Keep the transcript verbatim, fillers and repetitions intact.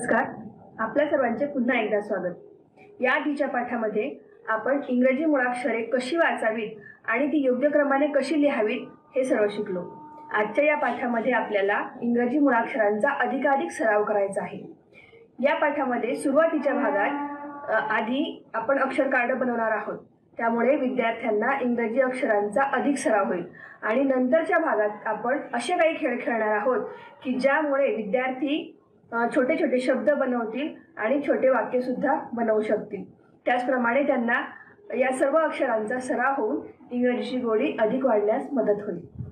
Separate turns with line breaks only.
नमस्कार, आपल्या सर्वांचे पुन्हा एकदा स्वागत। या आधीच्या पाठामध्ये आपण इंग्रजी मुळाक्षरे कशी वाचावीत आणि ती योग्य क्रमाने कशी लिहावीत हे सर्व शिकलो। आजच्या या पाठामध्ये आपल्याला इंग्रजी मुळाक्षरांचा अधिकाधिक सराव करायचा आहे। या पाठामध्ये सुरुवातीच्या भागात आधी आपण अक्षर कार्ड बनवणार आहोत, त्यामुळे विद्यार्थ्यांना इंग्रजी अक्षरांचा अधिक सराव होईल आणि नंतरच्या भागात आपण असे काही खेळ खेळणार आहोत की ज्यामुळे विद्यार्थी छोटे छोटे शब्द बनवतील आणि छोटे वाक्य सुद्धा बनवू शकतील। त्याचप्रमाणे त्यांना या सर्व अक्षरांचा सराव होऊन इंग्रजीची गोडी अधिक वाढण्यास मदत होईल।